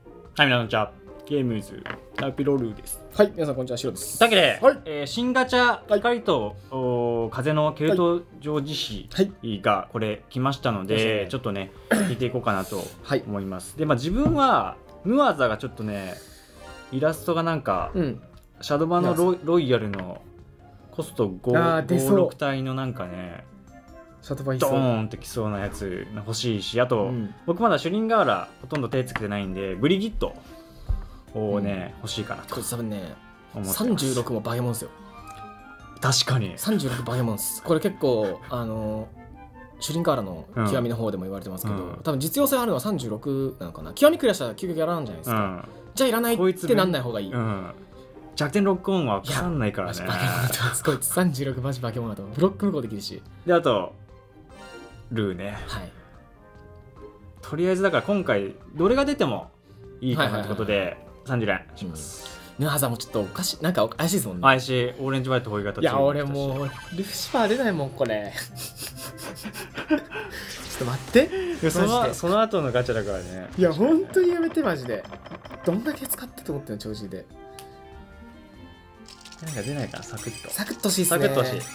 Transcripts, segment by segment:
はい、皆さんこんにちは。ゲームズラピロルーです。 はい、皆さんこんにちは、シロです。 だけで、 はい新ガチャ光と、風の系統上磁石がこれ来ましたので、 はい、 ちょっとね聞いていこうかなとはい思います。で、自分はヌアザがちょっとねイラストがなんか、シャドバのロイヤルのコスト556体のなんかねドーンってきそうなやつ欲しいし、あと、僕まだシュリンガーラほとんど手つけてないんでブリギットをね、欲しいかなと。 これ多分ね36もバケモンですよ。 確かに 36バケモンです。これ結構シュリンガーラの極みの方でも言われてますけど、多分実用性あるのは36なのかな。極みクリアしたら究極やらんじゃないですか、じゃあいらないってなんない方がいい。 弱点ロックオンは分かんないからね。 バケモンだとこいつ36マジバケモンだとブロック無効できるし、 であとルーね、 はい、 とりあえずだから今回どれが出てもいいかなってことで30連します。 ヌハザもちょっとおかしい、なんか怪しいですもんね。 怪しい。オレンジバイトホイガタ。 いや俺もうルフシファー出ないもんこれちょっと待ってその後のガチャだからね。 いや本当にやめてマジで。どんだけ使ってと思ってんの長寿で。 なんか出ないかな。サクッと欲しいっすね。 サクッと欲しい。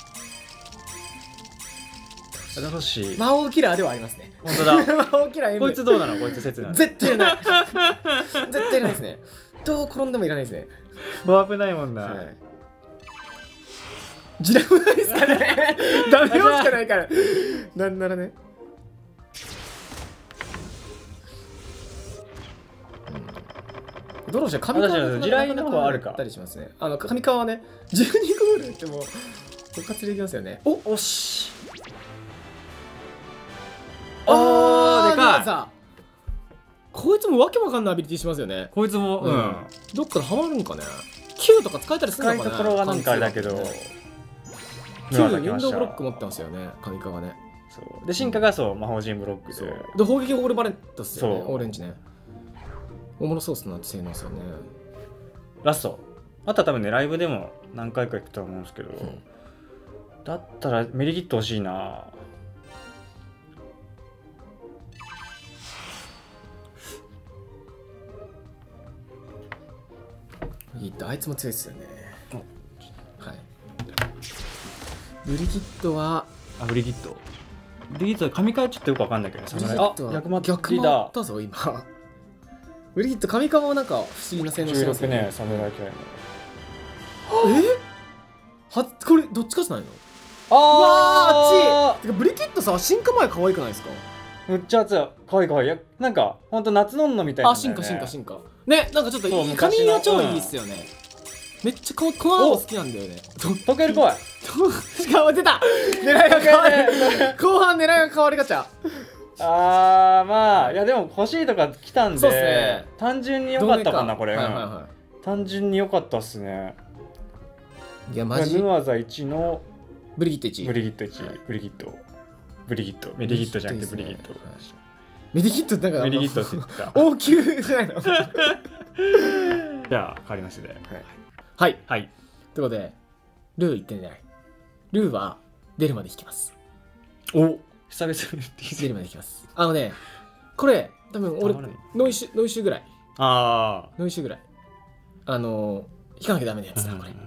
欲しい。 魔王キラーではありますね。 本当だ。 魔王キラー M。 こいつどうなの？こいつ説なの？ 絶対いらない絶対いらないですね。どう転んでもいらないですね。 もう危ないもんな。 ジラもないですかね。ダメよしかないから。なんならね。どうしよう、神川の地雷の方はあるか。 あったりしますね。神川はね、12ゴールってもう復活できますよね。 おし。 でかい。こいつもわけわかんないアビリティしますよね。 こいつもどっかでハマるんかね。Q とか使えたりするのかな。 使いどころはなんかあれだけど Q ウィンドウブロック持ってますよね、神川ね。 そうで進化が魔法陣ブロックで砲撃オールバレットっすよね、オレンジね。おもろそうっすなって性能ですよね。 ラストあとは多分ねライブでも何回か行くと思うんですけど、だったらメリギット欲しいな。 あいつも強いですよね。はい。ブリギットはブリギット神回ちょっとよくわかんないけどね。 逆回ったぞ今。ブリギット神回もなんか不思議な性能してますね。侍系これどっちかじゃないの？ あっち。てかブリギットさ進化前可愛くないですか？ めっちゃ熱い。かわいい。なんかほんと夏のんのみたいな。 進化ね。なんかちょっと髪が超いいっすよね。めっちゃこの青好きなんだよね。 溶ける怖い。 しかも出た。狙いが変わる。後半狙いが変わりガチャ。 いやでも欲しいとか来たんで単純に良かったかなこれ。単純に良かったっすね。 いやマジ。 ヌアザ1のブリギット1。 ブリギットメディギットじゃなくてブリギット。 メディギットなんかメディギットって言った。 応急じゃないの。 じゃあ変わりましてね。 はい。 ということでルー言ってんじゃない。ルーは出るまで引きます。 久々に出るまで引きます。これ多分俺ノイシュぐらい。ノイシュぐらい。引かなきゃダメなやつだこれ。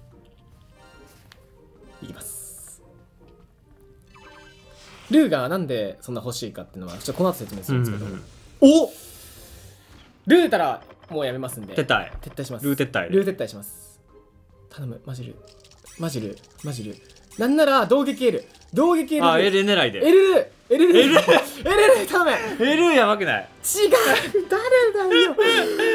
いきます。ルーがなんでそんな欲しいかっていうのはこの後説明するんですけど、ルー出たらもうやめますんで撤退します。 ルー撤退します。頼むマジルなんなら同撃 L L 狙いで L 頼め。 L やばくない？ 違う誰だよ。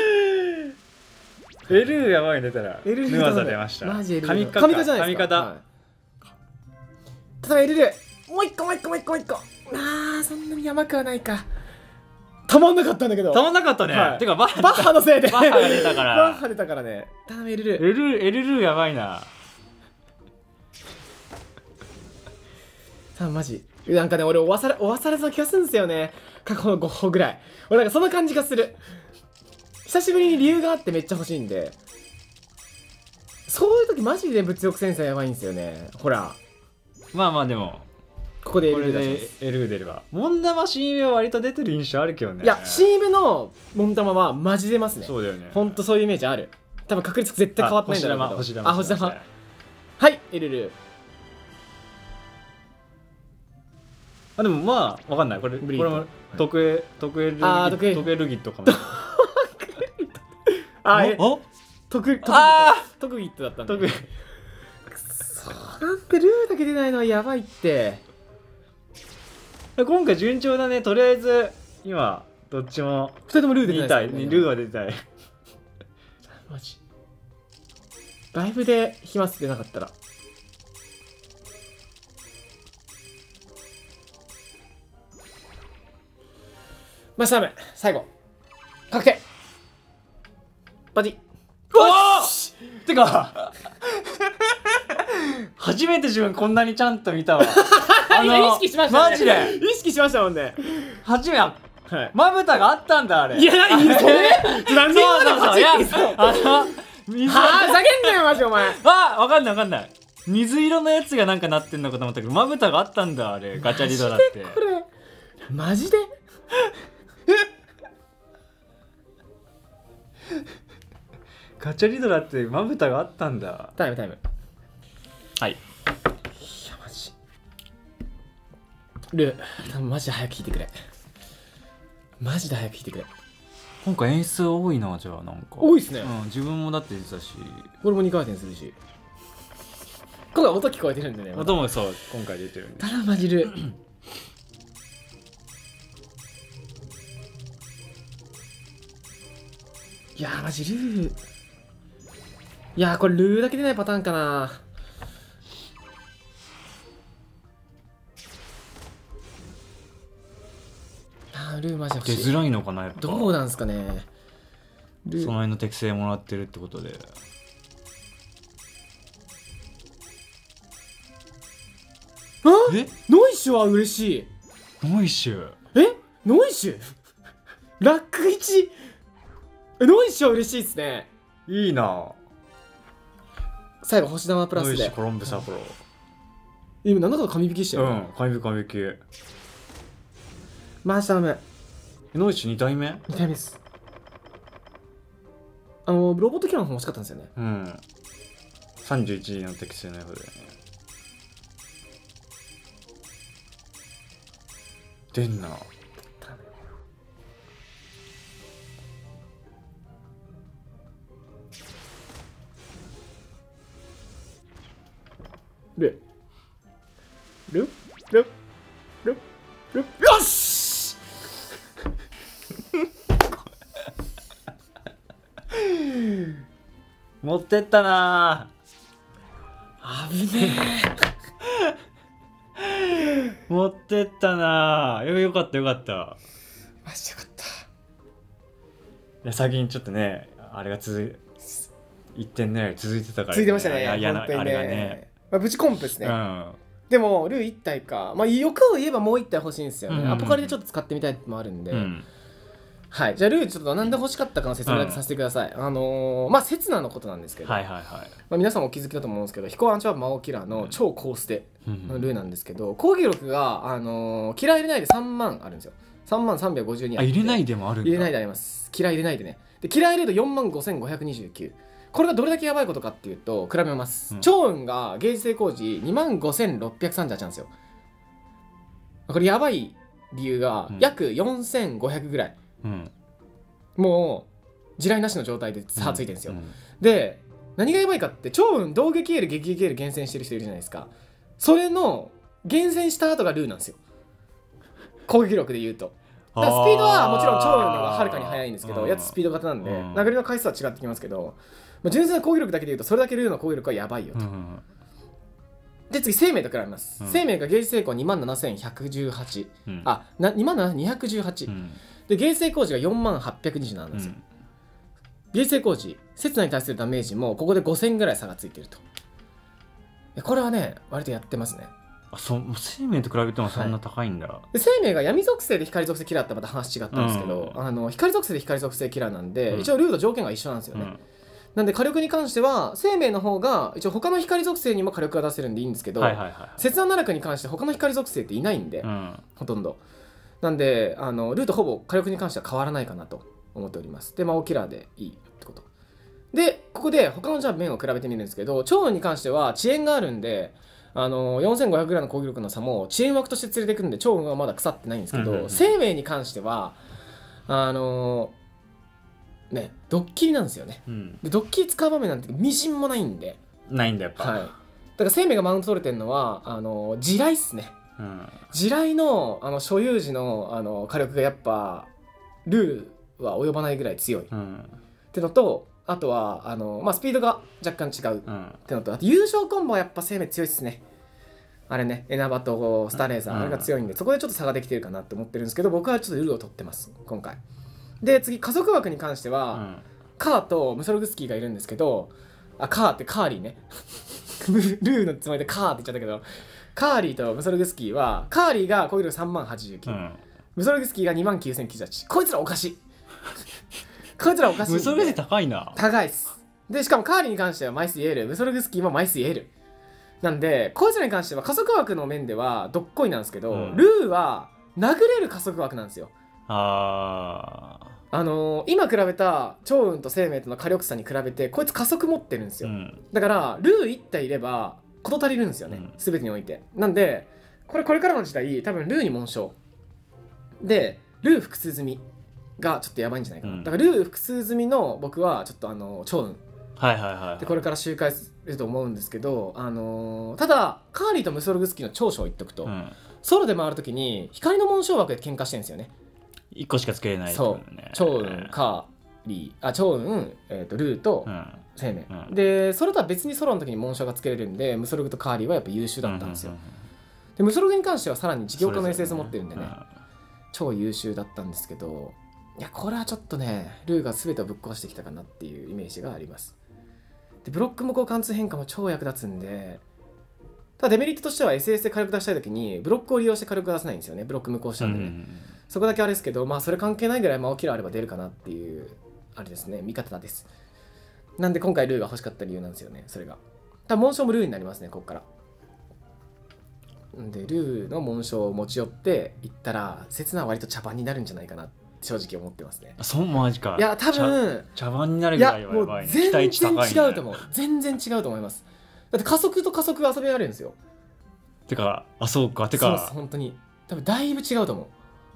L やばいね。出たらヌアザ出ました。 マジ L 神方じゃないですか。ただ L もう一個そんなにやばくはないか。たまんなかったんだけど。 たまんなかったね。てかバッハのせいでバッハが出たから。 バッハ出たからね。頼む L やばいな。 マジなんかね俺追わされそうな気がするんですよね。過去の5歩ぐらい俺なんかそんな感じがする。久しぶりに理由があってめっちゃ欲しいんで、そういう時マジで物欲センサーやばいんですよね。ほらでもここでこれで L 出ればモン玉新イベは割と出てる印象あるけどね。 いや新イベのモン玉はマジ出ますね。 そうだよね。 ほんとそういうイメージある。多分確率絶対変わってないんだろうけど。 星玉。 星玉。はい LL。 でもまあわかんない。これも特 A ルギットかも。 特技ットだったんだ。くそなんてルーだけ出ないのはやばいって。 今回順調だね。とりあえず今どっちも 2人ともルー出てない。 ルーは出てない。 マジライブで飛沫出なかったらマスターム最後確定バジ。 おてか初めて自分こんなにちゃんと見たわ。 今意識しましたね。 マジで意識しましたもんね。 初めはまぶたがあったんだあれ。 いや何それ何で今のいや水はふざけんなよマジお前。 わかんない水色のやつがなんかなってんのかと思ったけどまぶたがあったんだあれ。ガチャリドラってこれマジでガチャリドラってまぶたがあったんだ。 タイムはい。いやマジルー多分マジで早く引いてくれ。マジで早く引いてくれ。 今回演出多いな。じゃあなんか多いっすね。 自分もだって出たしこれも2回転するし今回音聞こえてるんでね。 音もそう今回出てるんで。 ただマジルーいやマジルーいやこれルーだけ出ないパターンかな。ルーマジ欲しい。 出づらいのかなやっぱ。 どうなんすかね。 その辺の適性もらってるってことで。 えノイシュは嬉しい。 ノイシュノイシュラック1ノイシュは嬉しいですね。 いいな。 最後星玉プラスでノイシュコロンブサポロ。 今何だか紙引きしたよ。 紙引きマジダメ。 ノイシュ2体目 2体目です。ロボットキャノン欲しかったんですよね。 31の適性のやつだよね。出んな。 ルよし持ってったな。 危ねえ持ってったな。よかったマジでよかった。 いや先にちょっとねあれが1点ね続いてたから、 続いてましたね。 あれがねプチコンプですね。でもルー1体か、欲を言えばもう1体欲しいんですよね。アポカリでちょっと使ってみたいのもあるんで、はい。じゃあルーちょっとなんで欲しかったかの説明だけさせてください。刹那のことなんですけど、皆さんお気づきだと思うんですけど、飛行アンチワープ魔王キラーの超高捨てのルーなんですけど、攻撃力がキラー入れないで3万あるんですよ。3万352あ入れないでもあるんだ。 入れないであります。キラー入れないでね。でキラー入れると4万5529。これがどれだけやばいことかっていうと比べます。超運がゲージ成功時2万5638なんですよ。これやばい理由が約4500ぐらい、もう地雷なしの状態で差ついてるんですよ。で何がやばいかって超運同撃エール撃撃エール厳選してる人いるじゃないですか。それの厳選した後がルーなんですよ。攻撃力で言うと。だからスピードはもちろん超運の方がはるかに速いんですけど、やつスピード型なんで殴りの回数は違ってきますけど、純粋な攻撃力だけで言うとそれだけルーの攻撃力はやばいよと。で次生命と比べます。生命がゲージ成功2万7118、2万7218、でゲージ成功時が4万827なんですよ。ゲージ成功時刹那に対するダメージもここで5000ぐらい差がついてると。これはね割とやってますね。 生命と比べてもそんな高いんだ。 で生命が闇属性で光属性キラーってまた話違ったんですけど、光属性で光属性キラーなんで、一応ルール条件が一緒なんですよね。 なんで火力に関しては生命の方が一応他の光属性にも火力が出せるんでいいんですけど、切断奈落に関して他の光属性っていないんで、ほとんどなんでルートほぼ火力に関しては変わらないかなと思っております。で魔王キラーでいいってことで、ここで他のじゃあ面を比べてみるんですけど、趙雲に関しては遅延があるんで4500ぐらいの攻撃力の差も遅延枠として連れてくるんで趙雲はまだ腐ってないんですけど、生命に関してはね、ドッキリなんですよね、でドッキリ使う場面なんてみじんもないんで、 ないんだやっぱ、 だから生命がマウント取れてるのは地雷っすね、地雷の所有時の火力がやっぱルーは及ばないぐらい強い、ってのと、あとはスピードが若干違うってのと、あと優勝コンボはやっぱ生命強いっすね。あれね、エナバとスターレーザー、あれが強いんで、そこでちょっと差ができてるかなって思ってるんですけど、僕はちょっとルーを取ってます今回。で次加速枠に関しては、カーとムソルグスキーがいるんですけど、カーってカーリーねルーのつもりでカーって言っちゃったけど、カーリーとムソルグスキーは、カーリーが攻撃力30089、ムソルグスキーが29098。こいつらおかしいこいつらおかしい。 ムソルグスキー高いな。 高いっす。でしかもカーリーに関しては枚数 L、ムソルグスキーも枚数 L なんで、こいつらに関しては加速枠の面ではどっこいなんですけど、ルーは殴れる加速枠なんですよ。今比べた趙雲と生命との火力差に比べてこいつ加速持ってるんですよ、だからルー1体いれば事足りるんですよね、全てにおいて。なんでこれからの時代多分ルーに紋章でルー複数済みがちょっとやばいんじゃないかな、だからルー複数済みの僕はちょっと趙雲でこれから周回すると思うんですけど、ただカーリーとムソルグスキーの長所を言っとくと、ソロで回るときに光の紋章枠で喧嘩してるんですよね。 1個しかつけれない、 そう、趙雲、カーリー、趙雲、ルーと生命、でそれとは別にソロの時に紋章がつけれるんで、ムソルグとカーリーはやっぱ優秀だったんですよ。でムソルグに関してはさらに事業家の SS 持ってるんでね、超優秀だったんですけど、いやこれはちょっとねルーが全てをぶっ壊してきたかなっていうイメージがあります。でブロック無効貫通変化も超役立つんで、ただデメリットとしては SS で火力出したい時にブロックを利用して火力出せないんですよね。ブロック無効しちゃうんでね、そこだけあれですけど、まあそれ関係ないぐらい魔王キラーあれば出るかなっていうあれですね、見方です。なんで今回ルーが欲しかった理由なんですよね、それが。多分紋章もルーになりますね、ここから。でルーの紋章を持ち寄っていったら刹那は割と茶番になるんじゃないかなって正直思ってますね。 そうマジか。 いや多分茶番になるぐらいはやばいね。 全然違うと思う。全然違うと思います。だって加速と加速遊びがあるんですよ。 てかそうか、てかそう本当に多分だいぶ違うと思う。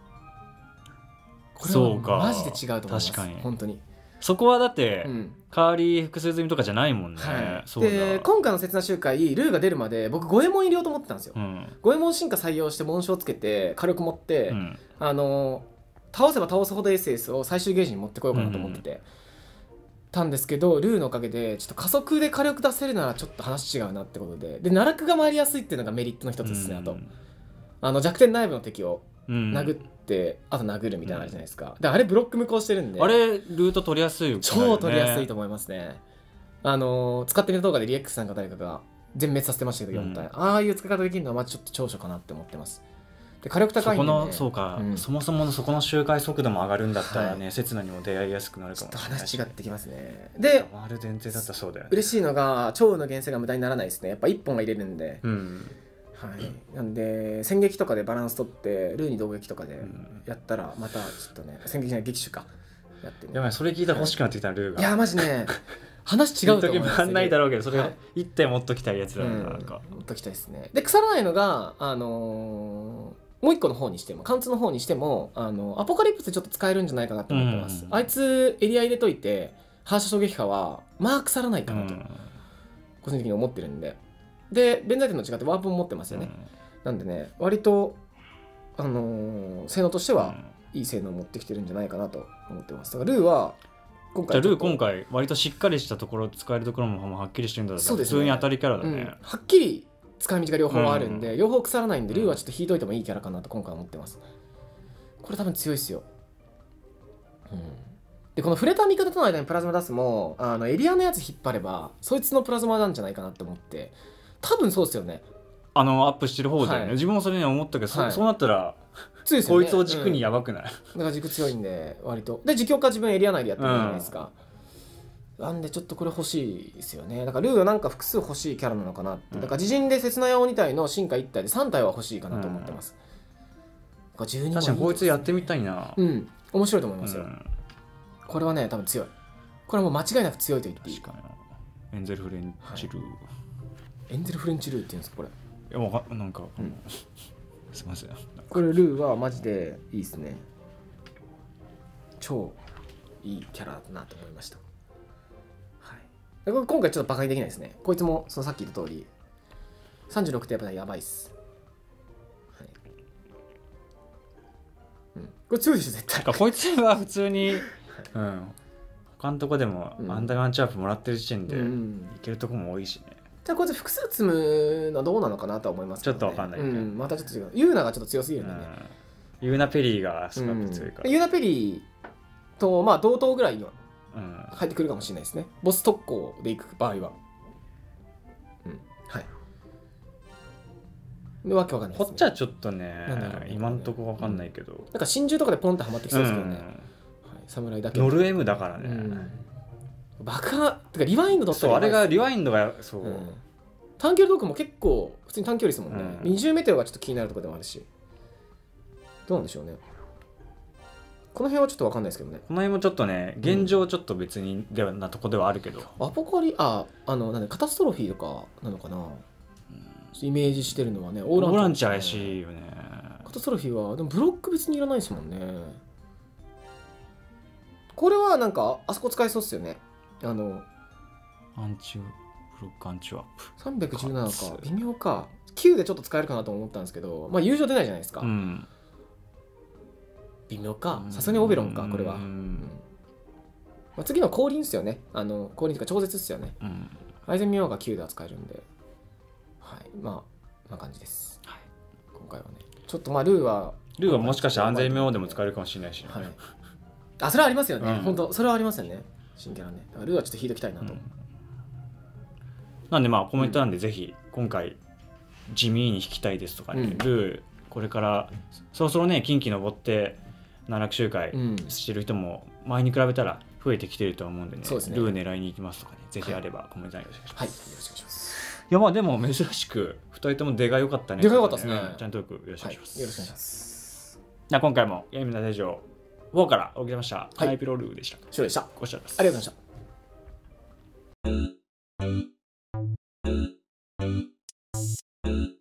これはマジで違うと思います。確かに本当に。 そこはだって、カーリー複数済みとかじゃないもんね。 で今回の刹那周回ルーが出るまで僕五右衛門入れようと思ってたんですよ。五右衛門進化採用して紋章つけて火力持って、倒せば倒すほど SS を最終ゲージに持ってこようかなと思ってて、たんですけど、ルーのおかげでちょっと加速で火力出せるならちょっと話違うなってことで、奈落が回りやすいっていうのがメリットの一つですね。あと弱点内部の敵を殴って、あと殴るみたいなのあるじゃないですか。だからあれブロック無効してるんで、 あれルート取りやすいよね。 超取りやすいと思いますね。使ってみた動画でリエックスさんか誰かが全滅させてましたけど4体、ああいう使い方できるのはまあちょっと長所かなって思ってます。で火力高いんで、ね、 そうか、そもそものそこの周回速度も上がるんだったらね、刹那にも出会いやすくなるかもしれない。 ちょっと話違ってきますね。である前提だったらそうだよね。 嬉しいのが趙雲の厳選が無駄にならないですね。やっぱ1本が入れるんで、はい、なんで戦撃とかでバランス取ってルーに同撃とかでやったらまたちょっとね、戦撃じゃない撃手かやってね。 やばい、それ聞いたら欲しくなってきたルーが。 いやマジね話違うと思います。 ないだろうけど、それが1体持っときたいやつらなんか、 持っときたいですね。で腐らないのがもう一個の方にしても貫通の方にしてもアポカリプスでちょっと使えるんじゃないかなと思ってます。あいつエリア入れといて反射衝撃波はまあ腐らないかなと個人的に思ってるんで、で弁財天の違ってワープも持ってますよね。なんでね割と性能としてはいい性能を持ってきてるんじゃないかなと思ってます。だからルーは今回割としっかりしたところ使えるところもはっきりしてるんだったら普通に当たりキャラだね。 はっきり使い道が両方あるんで、両方腐らないんでルーはちょっと引いといてもいいキャラかなと今回は思ってます。これ多分強いっすよ。でこの触れた味方との間にプラズマ出すもエリアのやつ引っ張ればそいつのプラズマなんじゃないかなと思って、多分そうっすよね。 アップしてる方だよね。自分もそれに思ったけど、そうなったら強いですよね。こいつを軸にやばくない？ だから軸強いんで割とで自強化自分エリア内でやってるじゃないですか。 なんでちょっとこれ欲しいですよね。だからルーはなんか複数欲しいキャラなのかなって。だから自陣で刹那用2体の進化1体で3体は欲しいかなと思ってます。 確かにこいつやってみたいな。 うん、面白いと思いますよ。これはね多分強い。これはもう間違いなく強いと言っていい。 確かにエンゼルフレンチルー、 エンゼルフレンチルーって言うんですかこれ。 いやなんか、すいません。 これルーはマジでいいですね。超いいキャラだなと思いました。今回ちょっとバカにできないですね。こいつもそのさっき言った通り36ってやっぱりやばいっす。はい、これ強いでしょ絶対。 こいつは普通に、他のとこでもアンダーガンチャープもらってる時点でいけるとこも多いしね。 じゃあこいつ複数積むのはどうなのかなとは思いますけど、ね、 ちょっとわかんないけど、 またちょっと違う。ユーナがちょっと強すぎるんでね。 ユーナペリーがすごく強いから、 ユーナペリーとまあ同等ぐらいには入ってくるかもしれないですね。ボス特攻でいく場合は。はい。で、わけわかんないです、ね。 こっちはちょっとね、今んとこわかんないけど。 なんか真珠とかでポンってはまってきそうですけどね。侍だけ。 ノルエムだからね。 爆破、てかリワインドだったら。 そう、あれがリワインドが、そう。 短距離トークも結構、普通に短距離ですもんね。20メートルがちょっと気になるところでもあるし。どうなんでしょうね。この辺はちょっとわかんないですけどね。 この辺もちょっとね、現状ちょっと別にではなとこではあるけど。 アポカリ、なんでカタストロフィーとかなのかな。イメージしてるのはね、 オーランチ怪しいよね。 カタストロフィーは、でもブロック別にいらないですもんね。これはなんか、あそこ使えそうっすよね。 アンチブロックアンチワップ。317か、微妙か。9でちょっと使えるかなと思ったんですけど、まあ友情出ないじゃないですか。微妙か。さすがにオベロンか、これは。まあ、次の降臨っすよね。降臨というか超絶っすよね。アイゼンミオが9で扱えるんで。はい。まあ、な感じです。はい、今回はね。ちょっとまあ、ルーはもしかしたら安全妙でも使えるかもしれないし、ね。はい。 あ、それはありますよね。本当それはありますよね。新キャラね。だからルーはちょっと引いておきたいなと。 なんでまあ、コメントなんでぜひ、今回、地味に引きたいですとかね。ルー、これから、そろそろね、近畿登って、奈落周回してる人も前に比べたら増えてきてると思うんでね、ルー狙いに行きますとかね、ぜひあればコメントによろしくお願いします。はい、よろしくお願いします。いやまあでも珍しく2人とも出が良かったね。 出が良かったですね。 ちゃんとよくよろしくお願いします。 よろしくお願いします。 じゃあ今回もゲームの大将4からお送りしました。ハイピロルーでした。 ショーでした。 ご視聴です。 ありがとうございました。